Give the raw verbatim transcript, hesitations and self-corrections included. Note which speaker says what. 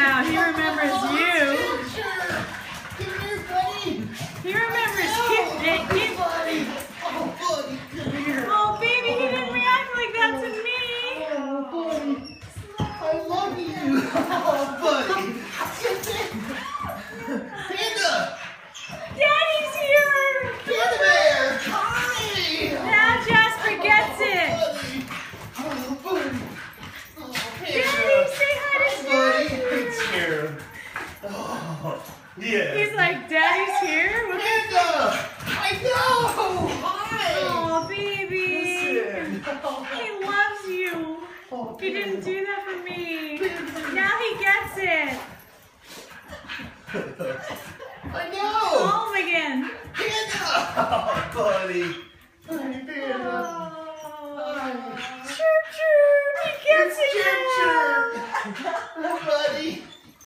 Speaker 1: now. He remembers you.
Speaker 2: Come here, buddy.
Speaker 1: He remembers Kip. Hey, Kip.
Speaker 2: Oh, buddy, come here.
Speaker 1: Oh, baby, he didn't react like that to me.
Speaker 2: Oh, buddy. I love you. Oh, buddy. Panda.
Speaker 1: Daddy's here.
Speaker 2: Panda Bear. Hi.
Speaker 1: Now Jasper gets it.
Speaker 2: Oh, buddy. Oh, Panda.
Speaker 1: Daddy, say hi to
Speaker 2: Buddy.
Speaker 1: Jasper.
Speaker 2: Oh, yeah.
Speaker 1: He's like, Daddy's here? What the-
Speaker 2: Panda. I know. Hi.
Speaker 1: Oh, baby.
Speaker 2: Listen.
Speaker 1: He loves you.
Speaker 2: Oh,
Speaker 1: He didn't
Speaker 2: Panda.
Speaker 1: do that for me. Now he gets it.
Speaker 2: I know.
Speaker 1: Home again.
Speaker 2: Panda. Oh, buddy. Hi, Panda.
Speaker 1: Oh. Chirp, chirp. He gets it
Speaker 2: Chirp,
Speaker 1: now.
Speaker 2: chirp. Buddy.